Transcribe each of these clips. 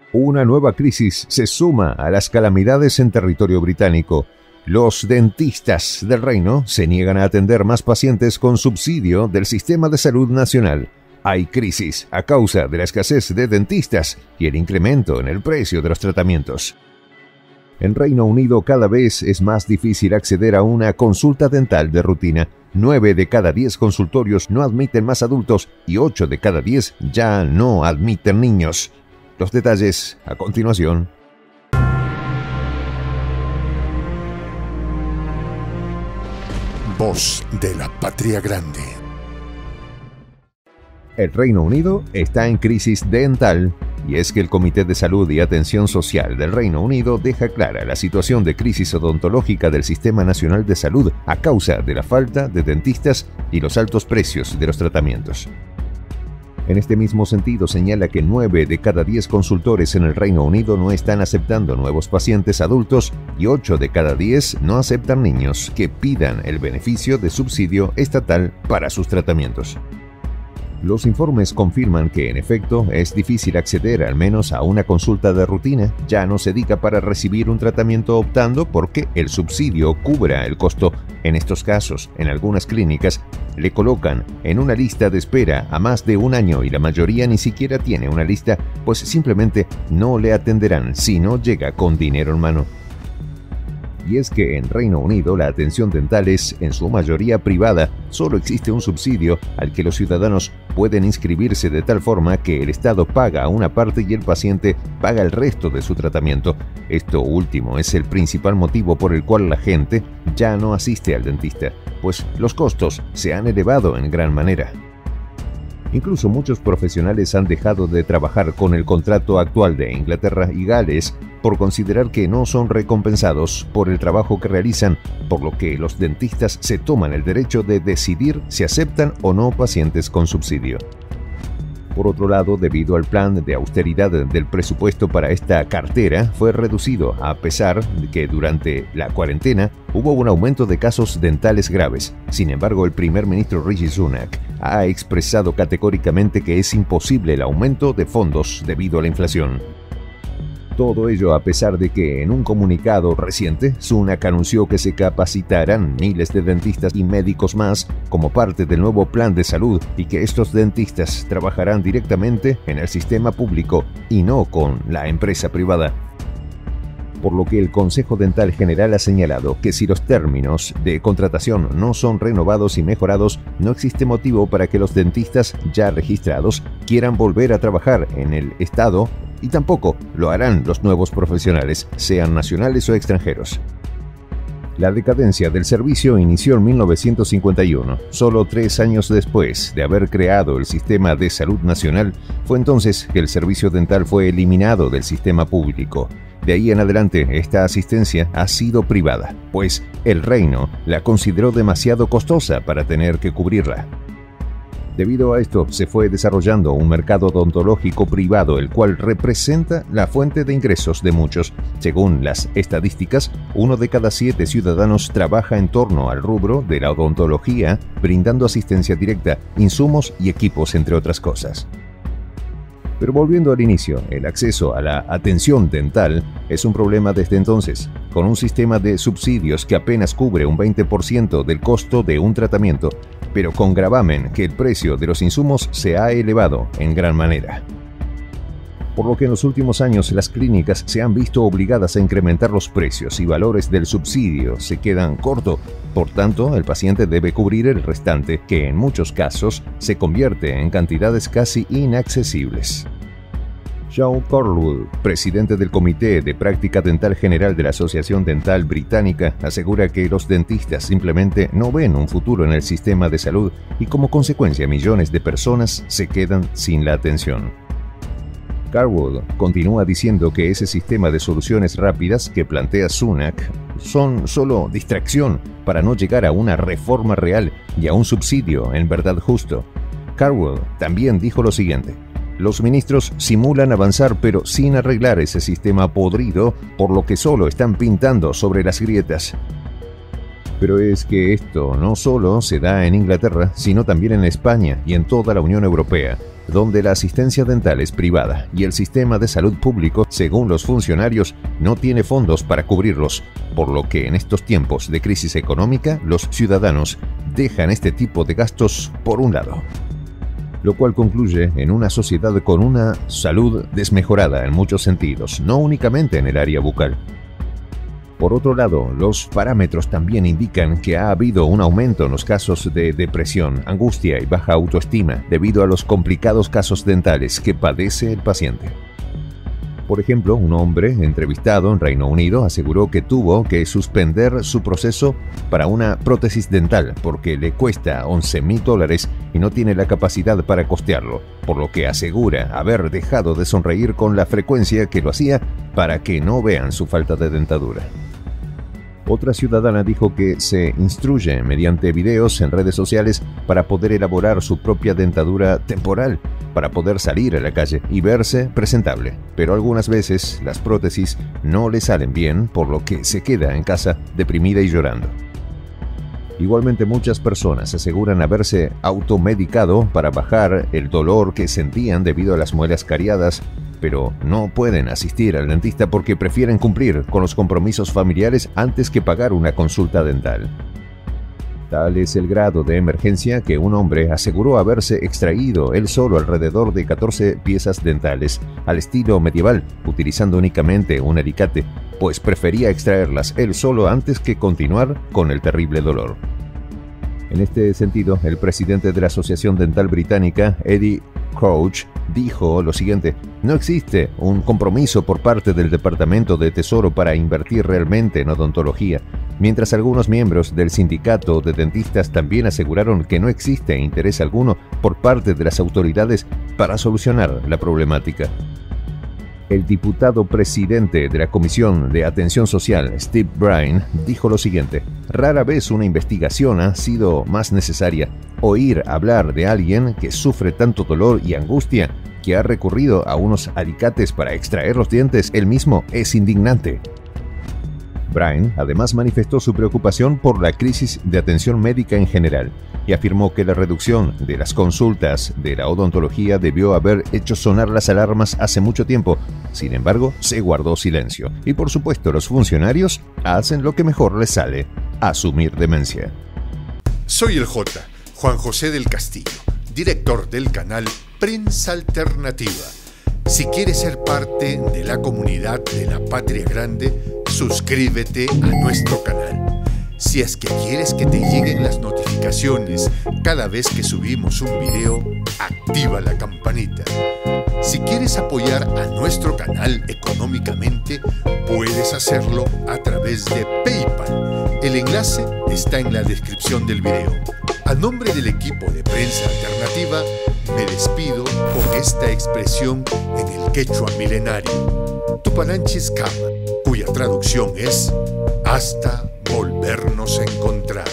Una nueva crisis se suma a las calamidades en territorio británico. Los dentistas del reino se niegan a atender más pacientes con subsidio del sistema de salud nacional. Hay crisis a causa de la escasez de dentistas y el incremento en el precio de los tratamientos. En Reino Unido cada vez es más difícil acceder a una consulta dental de rutina. 9 de cada 10 consultorios no admiten más adultos y 8 de cada 10 ya no admiten niños. Los detalles a continuación. Voz de la Patria Grande. El Reino Unido está en crisis dental, y es que el Comité de Salud y Atención Social del Reino Unido deja clara la situación de crisis odontológica del Sistema Nacional de Salud a causa de la falta de dentistas y los altos precios de los tratamientos. En este mismo sentido, señala que 9 de cada 10 consultores en el Reino Unido no están aceptando nuevos pacientes adultos y 8 de cada 10 no aceptan niños que pidan el beneficio de subsidio estatal para sus tratamientos. Los informes confirman que, en efecto, es difícil acceder al menos a una consulta de rutina. Ya no se dedica para recibir un tratamiento optando porque el subsidio cubra el costo. En estos casos, en algunas clínicas, le colocan en una lista de espera a más de un año y la mayoría ni siquiera tiene una lista, pues simplemente no le atenderán si no llega con dinero en mano. Y es que en Reino Unido la atención dental es en su mayoría privada. Solo existe un subsidio al que los ciudadanos pueden inscribirse de tal forma que el Estado paga una parte y el paciente paga el resto de su tratamiento. Esto último es el principal motivo por el cual la gente ya no asiste al dentista, pues los costos se han elevado en gran manera. Incluso muchos profesionales han dejado de trabajar con el contrato actual de Inglaterra y Gales por considerar que no son recompensados por el trabajo que realizan, por lo que los dentistas se toman el derecho de decidir si aceptan o no pacientes con subsidio. Por otro lado, debido al plan de austeridad del presupuesto para esta cartera, fue reducido a pesar de que durante la cuarentena hubo un aumento de casos dentales graves. Sin embargo, el primer ministro Rishi Sunak ha expresado categóricamente que es imposible el aumento de fondos debido a la inflación. Todo ello a pesar de que en un comunicado reciente, Sunak anunció que se capacitarán miles de dentistas y médicos más como parte del nuevo plan de salud y que estos dentistas trabajarán directamente en el sistema público y no con la empresa privada. Por lo que el Consejo Dental General ha señalado que si los términos de contratación no son renovados y mejorados, no existe motivo para que los dentistas ya registrados quieran volver a trabajar en el Estado y tampoco lo harán los nuevos profesionales, sean nacionales o extranjeros. La decadencia del servicio inició en 1951, solo 3 años después de haber creado el Sistema de Salud Nacional. Fue entonces que el servicio dental fue eliminado del sistema público. De ahí en adelante, esta asistencia ha sido privada, pues el reino la consideró demasiado costosa para tener que cubrirla. Debido a esto, se fue desarrollando un mercado odontológico privado, el cual representa la fuente de ingresos de muchos. Según las estadísticas, 1 de cada 7 ciudadanos trabaja en torno al rubro de la odontología, brindando asistencia directa, insumos y equipos, entre otras cosas. Pero volviendo al inicio, el acceso a la atención dental es un problema desde entonces, con un sistema de subsidios que apenas cubre un 20% del costo de un tratamiento, pero con gravamen que el precio de los insumos se ha elevado en gran manera. Por lo que en los últimos años las clínicas se han visto obligadas a incrementar los precios y valores del subsidio se quedan cortos. Por tanto, el paciente debe cubrir el restante, que en muchos casos se convierte en cantidades casi inaccesibles. Joe Cornwall, presidente del Comité de Práctica Dental General de la Asociación Dental Británica, asegura que los dentistas simplemente no ven un futuro en el sistema de salud y como consecuencia millones de personas se quedan sin la atención. Cornwall continúa diciendo que ese sistema de soluciones rápidas que plantea Sunak son solo distracción para no llegar a una reforma real y a un subsidio en verdad justo. Cornwall también dijo lo siguiente: los ministros simulan avanzar pero sin arreglar ese sistema podrido, por lo que solo están pintando sobre las grietas. Pero es que esto no solo se da en Inglaterra, sino también en España y en toda la Unión Europea. donde la asistencia dental es privada y el sistema de salud público, según los funcionarios, no tiene fondos para cubrirlos, por lo que en estos tiempos de crisis económica los ciudadanos dejan este tipo de gastos por un lado. Lo cual concluye en una sociedad con una salud desmejorada en muchos sentidos, no únicamente en el área bucal. Por otro lado, los parámetros también indican que ha habido un aumento en los casos de depresión, angustia y baja autoestima debido a los complicados casos dentales que padece el paciente. Por ejemplo, un hombre entrevistado en Reino Unido aseguró que tuvo que suspender su proceso para una prótesis dental porque le cuesta $11.000 y no tiene la capacidad para costearlo, por lo que asegura haber dejado de sonreír con la frecuencia que lo hacía para que no vean su falta de dentadura. Otra ciudadana dijo que se instruye mediante videos en redes sociales para poder elaborar su propia dentadura temporal, para poder salir a la calle y verse presentable. Pero algunas veces las prótesis no le salen bien, por lo que se queda en casa deprimida y llorando. Igualmente, muchas personas aseguran haberse automedicado para bajar el dolor que sentían debido a las muelas cariadas, pero no pueden asistir al dentista porque prefieren cumplir con los compromisos familiares antes que pagar una consulta dental. Tal es el grado de emergencia que un hombre aseguró haberse extraído él solo alrededor de 14 piezas dentales al estilo medieval, utilizando únicamente un alicate, pues prefería extraerlas él solo antes que continuar con el terrible dolor. En este sentido, el presidente de la Asociación Dental Británica, Eddie Crouch, dijo lo siguiente: no existe un compromiso por parte del Departamento de Tesoro para invertir realmente en odontología, mientras algunos miembros del sindicato de dentistas también aseguraron que no existe interés alguno por parte de las autoridades para solucionar la problemática. El diputado presidente de la Comisión de Atención Social, Steve Bryan, dijo lo siguiente: rara vez una investigación ha sido más necesaria. Oír hablar de alguien que sufre tanto dolor y angustia que ha recurrido a unos alicates para extraer los dientes él mismo es indignante. Bryan además manifestó su preocupación por la crisis de atención médica en general y afirmó que la reducción de las consultas de la odontología debió haber hecho sonar las alarmas hace mucho tiempo. Sin embargo, se guardó silencio y, por supuesto, los funcionarios hacen lo que mejor les sale: asumir demencia. Soy el J, Juan José del Castillo, director del canal Prensa Alternativa. Si quieres ser parte de la comunidad de la Patria Grande, suscríbete a nuestro canal. Si es que quieres que te lleguen las notificaciones cada vez que subimos un video, activa la campanita. Si quieres apoyar a nuestro canal económicamente, puedes hacerlo a través de PayPal. El enlace está en la descripción del video. A nombre del equipo de Prensa Alternativa, me despido con esta expresión en el quechua milenario, Tupananchis Kama, cuya traducción es hasta volvernos a encontrar.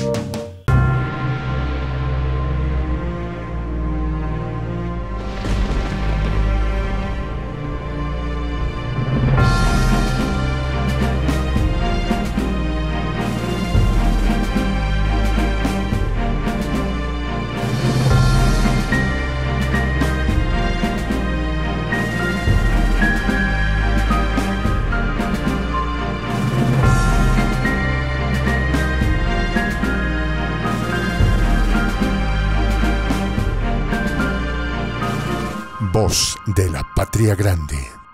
Voz de la Patria Grande.